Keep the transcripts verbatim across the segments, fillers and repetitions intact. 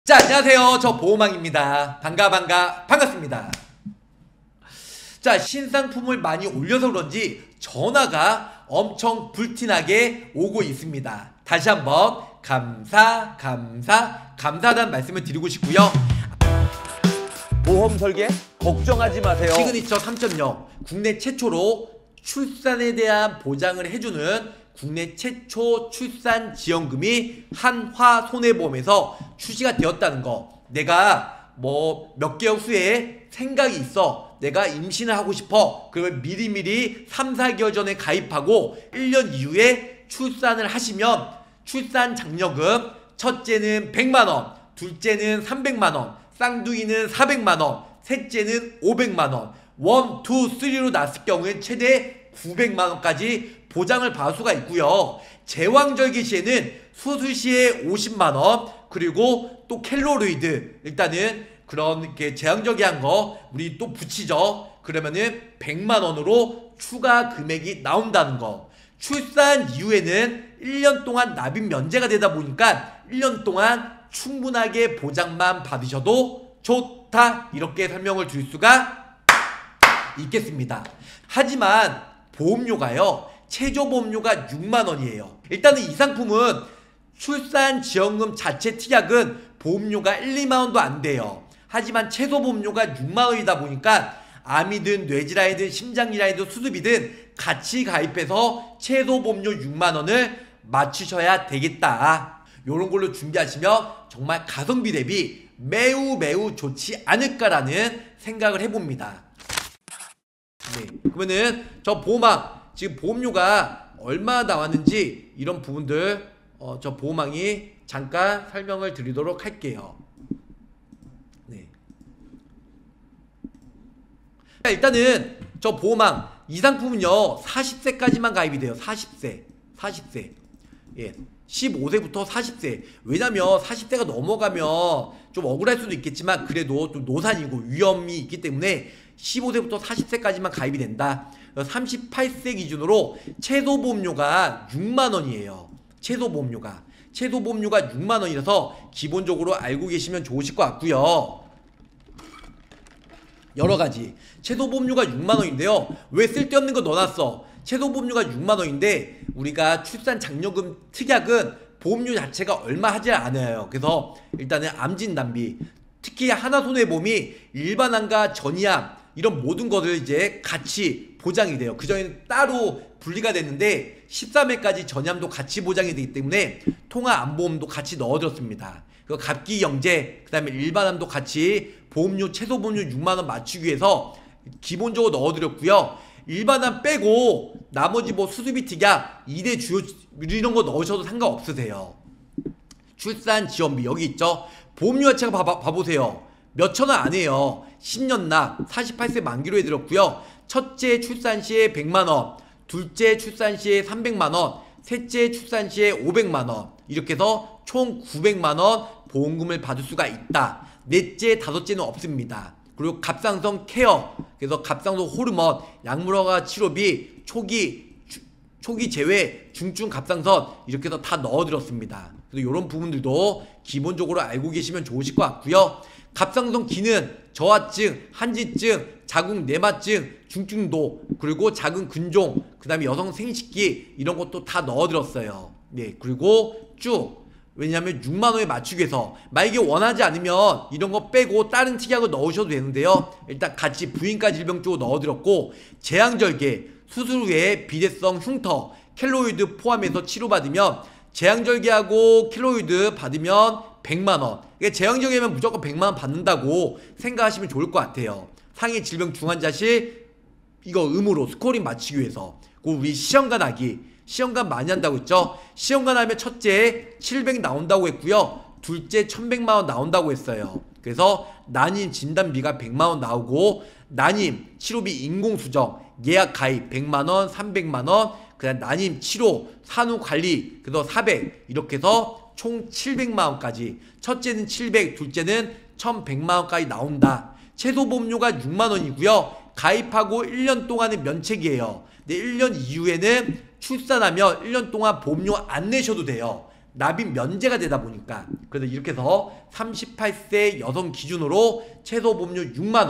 자, 안녕하세요. 저 보호망입니다. 반가 반가 반갑습니다. 자, 신상품을 많이 올려서 그런지 전화가 엄청 불티나게 오고 있습니다. 다시 한번 감사 감사 감사하다는 말씀을 드리고 싶고요. 보험 설계 걱정하지 마세요. 시그니처 삼 점 영 국내 최초로 출산에 대한 보장을 해주는 국내 최초 출산 지원금이 한화손해보험에서 출시가 되었다는 거. 내가 뭐 몇 개월 후에 생각이 있어, 내가 임신을 하고 싶어, 그러면 미리미리 삼, 사 개월 전에 가입하고 일 년 이후에 출산을 하시면 출산 장려금 첫째는 백만 원, 둘째는 삼백만 원, 쌍둥이는 사백만 원, 셋째는 오백만 원, 원, 투, 쓰리로 낳았을 경우엔 최대 구백만 원까지 보장을 받을 수가 있고요. 제왕절개 시에는 수술 시에 오십만 원, 그리고 또 켈로로이드, 일단은 그런 이렇게 제왕절개한 거 우리 또 붙이죠. 그러면은 백만 원으로 추가 금액이 나온다는 거. 출산 이후에는 일 년 동안 납입 면제가 되다 보니까 일 년 동안 충분하게 보장만 받으셔도 좋다, 이렇게 설명을 드릴 수가 있겠습니다. 하지만 보험료가요, 최저 보험료가 육만 원이에요. 일단은 이 상품은 출산 지원금 자체 특약은 보험료가 일, 이만 원도 안 돼요. 하지만 최소 보험료가 육만 원이다 보니까 암이든 뇌질환이든 심장질환이든 수술이든 같이 가입해서 최소 보험료 육만 원을 맞추셔야 되겠다. 요런 걸로 준비하시면 정말 가성비 대비 매우 매우 좋지 않을까라는 생각을 해봅니다. 네, 그러면은 저 보호망 지금 보험료가 얼마 나왔는지 이런 부분들 어, 저 보호망이 잠깐 설명을 드리도록 할게요. 네. 일단은 저 보호망 이 상품은요 사십 세까지만 가입이 돼요. 사십 세 사십 세 예, 십오 세부터 사십 세. 왜냐면 사십 세가 넘어가면 좀 억울할 수도 있겠지만 그래도 좀 노산이고 위험이 있기 때문에 십오 세부터 사십 세까지만 가입이 된다. 삼십팔 세 기준으로 최소 보험료가 육만 원이에요. 최소 보험료가 최소 보험료가 육만 원이라서 기본적으로 알고 계시면 좋으실 것 같고요. 여러가지 최소 보험료가 육만 원인데요 왜 쓸데없는 거 넣어놨어? 최소 보험료가 육만 원인데 우리가 출산 장려금 특약은 보험료 자체가 얼마 하지 않아요. 그래서 일단은 암진단비, 특히 하나손해보험이 일반암과 전이암 이런 모든 것을 이제 같이 보장이 돼요. 그전에는 따로 분리가 됐는데 십삼 회까지 전이암도 같이 보장이 되기 때문에 통화암보험도 같이 넣어들었습니다. 그 갑기영재, 그 다음에 일반암도 같이 보험료 최소 보험료 육만 원 맞추기 위해서 기본적으로 넣어드렸고요. 일반암 빼고 나머지 뭐 수술비 특약, 이 대 주요 이런 거 넣으셔도 상관없으세요. 출산 지원비 여기 있죠. 보험료 자체가 봐봐, 봐보세요. 몇천 원 안 해요. 십 년 납, 사십팔 세 만기로 해드렸고요. 첫째 출산 시에 백만 원, 둘째 출산 시에 삼백만 원, 셋째 출산 시에 오백만 원, 이렇게 해서 총 구백만 원 보험금을 받을 수가 있다. 넷째, 다섯째는 없습니다. 그리고 갑상선 케어, 그래서 갑상선 호르몬, 약물허가 치료비, 초기 주, 초기 제외, 중증 갑상선 이렇게 해서 다 넣어드렸습니다. 그래서 이런 부분들도 기본적으로 알고 계시면 좋으실 것 같고요. 갑상선 기능, 저하증, 한지증, 자궁 내막증, 중증도, 그리고 작은 근종, 그 다음에 여성 생식기 이런 것도 다 넣어드렸어요. 네, 그리고 쭉, 왜냐하면 육만 원에 맞추기 위해서 만약에 원하지 않으면 이런 거 빼고 다른 특약을 넣으셔도 되는데요, 일단 같이 부인과 질병 쪽으로 넣어드렸고, 제왕절개, 수술 후에 비대성 흉터, 켈로이드 포함해서 치료받으면 제왕절개하고 켈로이드 받으면 백만 원. 그러니까 제왕절개면 무조건 백만 원 받는다고 생각하시면 좋을 것 같아요. 상해 질병 중환자실 이거 의무로 스코링 맞추기 위해서. 그 우리 시험관 하기, 시험관 많이 한다고 했죠. 시험관 하면 첫째 칠백 나온다고 했고요, 둘째 천백만 원 나온다고 했어요. 그래서 난임 진단비가 백만 원 나오고, 난임 치료비 인공수정 예약 가입 백만 원, 삼백만 원, 그다음 난임 치료 산후관리 그래서 사백, 이렇게 해서 총 칠백만 원까지, 첫째는 칠백, 둘째는 천백만 원까지 나온다. 최소 보험료가 육만 원이고요 가입하고 일 년 동안은 면책이에요. 근데 일 년 이후에는 출산하면 일 년 동안 보험료 안 내셔도 돼요. 납입 면제가 되다 보니까. 그래서 이렇게 해서 삼십팔 세 여성 기준으로 최소 보험료 육만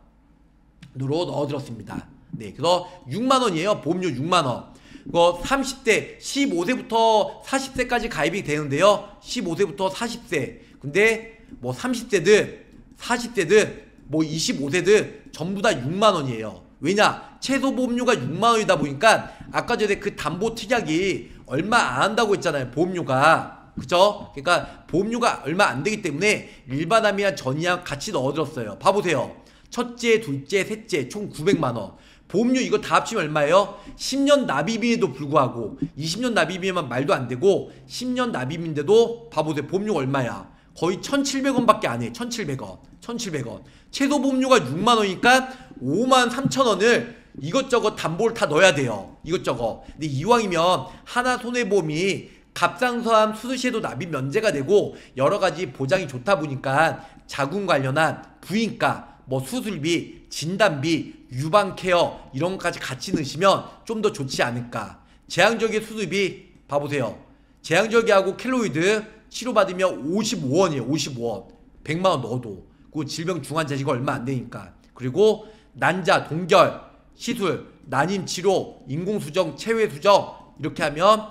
원으로 넣어들었습니다. 네, 그래서 육만 원이에요. 보험료 육만 원. 그 삼십 대 십오 세부터 사십 세까지 가입이 되는데요. 십오 세부터 사십 세. 근데 뭐 삼십 세든 사십 세든 뭐 이십오 세든 전부 다 육만 원이에요. 왜냐? 최소 보험료가 육만 원이다 보니까 아까 전에 그 담보 특약이 얼마 안 한다고 했잖아요. 보험료가. 그죠? 그러니까 보험료가 얼마 안 되기 때문에 일반암이랑 전이암 같이 넣어들었어요. 봐보세요. 첫째, 둘째, 셋째 총 구백만 원. 보험료 이거 다 합치면 얼마예요? 십 년 납입임에도 불구하고 이십 년 납입이면 말도 안 되고 십 년 납입인데도 봐보세요. 보험료가 얼마야? 거의 천칠백 원밖에 안 해. 천칠백 원. 천칠백 원. 최소 보험료가 육만 원이니까 오만 삼천 원을 이것저것 담보를 다 넣어야 돼요. 이것저것. 근데 이왕이면 하나손해보험이 갑상선암 수술 시에도 납입 면제가 되고 여러가지 보장이 좋다 보니까 자궁 관련한 부인과 뭐 수술비, 진단비, 유방케어 이런 것까지 같이 넣으시면 좀 더 좋지 않을까. 제왕절개 수술비 봐보세요. 제왕절개하고 켈로이드 치료받으면 오십오 원이에요. 오십오 원. 백만 원 넣어도. 그 질병 중환 자시가 얼마 안 되니까. 그리고 난자, 동결, 시술, 난임치료, 인공수정, 체외수정 이렇게 하면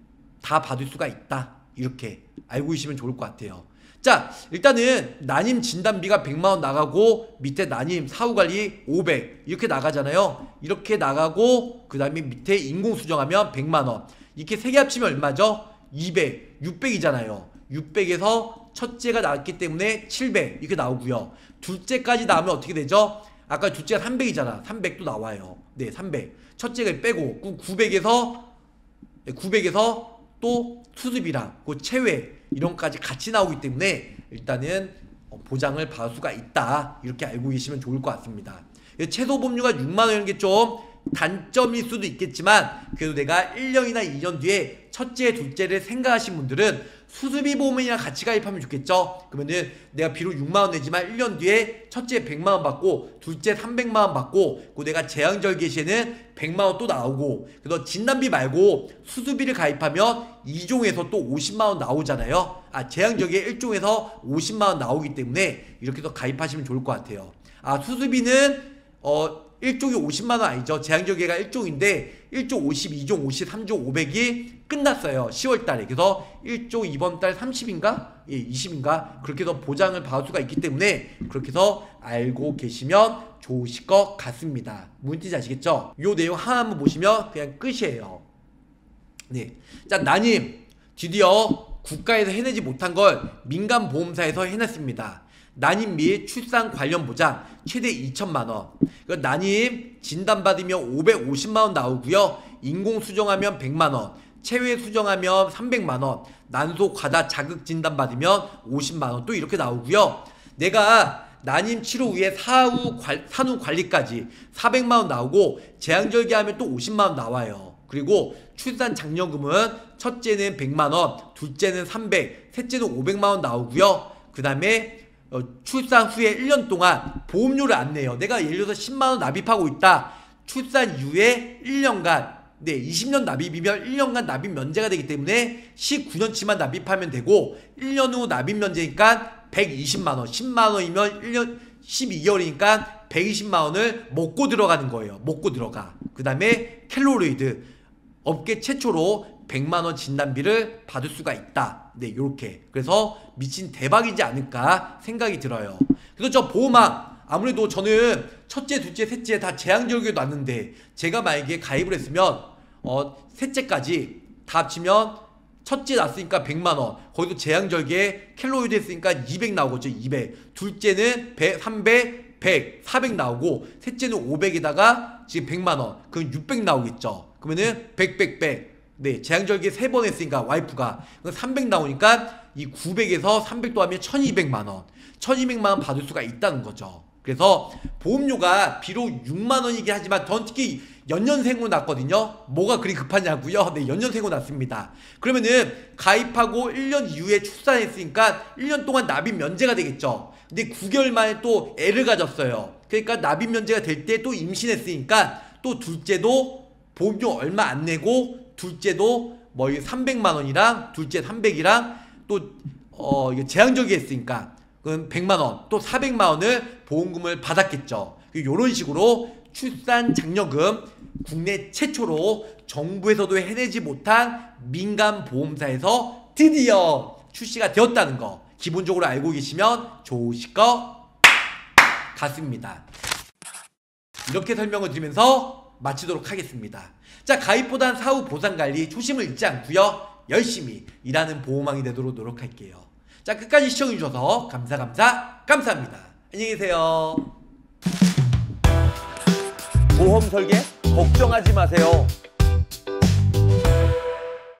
다 받을 수가 있다. 이렇게 알고 계시면 좋을 것 같아요. 자, 일단은 난임 진단비가 백만 원 나가고 밑에 난임 사후관리 오백 이렇게 나가잖아요. 이렇게 나가고 그 다음에 밑에 인공수정하면 백만 원. 이렇게 세 개 합치면 얼마죠? 이백, 육백이잖아요. 육백에서 첫째가 나왔기 때문에 칠백 이렇게 나오고요. 둘째까지 나오면 어떻게 되죠? 아까 둘째가 삼백이잖아. 삼백도 나와요. 네, 삼백. 첫째가 빼고 구백에서 구백에서 또 수습이랑 그 체외 이런 것까지 같이 나오기 때문에 일단은 보장을 받을 수가 있다. 이렇게 알고 계시면 좋을 것 같습니다. 최소 보험료가 육만 원이라는 게 좀 단점일 수도 있겠지만 그래도 내가 일 년이나 이 년 뒤에 첫째, 둘째를 생각하신 분들은 수술비 보험이랑 같이 가입하면 좋겠죠. 그러면은 내가 비록 육만 원 내지만 일 년 뒤에 첫째 백만 원 받고 둘째 삼백만 원 받고 그 내가 제왕절개 시에는 백만 원 또 나오고 그래서 진단비 말고 수술비를 가입하면 이 종에서 또 오십만 원 나오잖아요. 아, 제왕절개 일 종에서 오십만 원 나오기 때문에 이렇게 해서 가입하시면 좋을 것 같아요. 아, 수술비는 어 일 종이 오십만 원 아니죠. 제왕절개가 일 종인데 일 종 오십, 이 종 오십, 삼 종 오백이 끝났어요. 시월 달에. 그래서 일 종 이번 달 삼십인가? 예, 이십인가? 그렇게 해서 보장을 받을 수가 있기 때문에 그렇게 해서 알고 계시면 좋으실 것 같습니다. 무슨 뜻인지 아시겠죠? 요 내용 하나 한번 보시면 그냥 끝이에요. 네. 자, 난임. 드디어 국가에서 해내지 못한 걸 민간보험사에서 해냈습니다. 난임 및 출산 관련 보장 최대 이천만 원. 난임 진단받으면 오백오십만 원 나오고요. 인공수정하면 백만 원. 체외수정하면 삼백만 원. 난소 과다 자극 진단받으면 오십만 원. 또 이렇게 나오고요. 내가 난임 치료 후에 사후 관, 산후 관리까지 사백만 원 나오고 제왕절개하면 또 오십만 원 나와요. 그리고 출산 장려금은 첫째는 백만 원, 둘째는 삼백, 셋째는 오백만 원 나오고요. 그 다음에 어, 출산 후에 일 년 동안 보험료를 안 내요. 내가 예를 들어서 십만 원 납입하고 있다. 출산 이후에 일 년간, 네, 이십 년 납입이면 일 년간 납입 면제가 되기 때문에 십구 년치만 납입하면 되고 일 년 후 납입 면제니까 백이십만 원, 십만 원이면 일 년 십이 개월이니까 백이십만 원을 먹고 들어가는 거예요. 먹고 들어가. 그 다음에 켈로로이드 업계 최초로 백만 원 진단비를 받을 수가 있다. 네, 요렇게. 그래서 미친 대박이지 않을까 생각이 들어요. 그래서 저 보험왕 아무래도 저는 첫째, 둘째, 셋째 다 제왕절개 놨는데 제가 만약에 가입을 했으면 어 셋째까지 다 합치면 첫째 났으니까 백만 원, 거기도 제왕절개 켈로이드 했으니까 이백 나오겠죠. 이백. 둘째는 백, 삼백, 백, 사백 나오고 셋째는 오백에다가 지금 백만 원, 그럼 육백 나오겠죠. 그러면은 백, 백, 백. 네, 제왕절개 세 번 했으니까 와이프가 삼백 나오니까 이 구백에서 삼백 더하면 천이백만 원, 천이백만 원 받을 수가 있다는 거죠. 그래서 보험료가 비록 육만 원이긴 하지만 전 특히 연년생으로 났거든요. 뭐가 그리 급하냐고요? 네, 연년생으로 났습니다. 그러면은 가입하고 일 년 이후에 출산했으니까 일 년 동안 납입 면제가 되겠죠. 근데 구 개월 만에 또 애를 가졌어요. 그러니까 납입 면제가 될 때 또 임신했으니까 또 둘째도 보험료 얼마 안 내고 둘째도 뭐 삼백만 원이랑 둘째 삼백이랑 또 어 이게 제한적이 했으니까 그럼 백만 원 또 사백만 원을 보험금을 받았겠죠. 이런 식으로 출산 장려금 국내 최초로 정부에서도 해내지 못한 민간 보험사에서 드디어 출시가 되었다는 거 기본적으로 알고 계시면 좋으실 것 같습니다. 이렇게 설명을 드리면서 마치도록 하겠습니다. 자, 가입보단 사후 보상관리 초심을 잃지 않고요 열심히 일하는 보험왕이 되도록 노력할게요. 자, 끝까지 시청해주셔서 감사 감사 감사합니다. 안녕히 계세요. 보험 설계 걱정하지 마세요.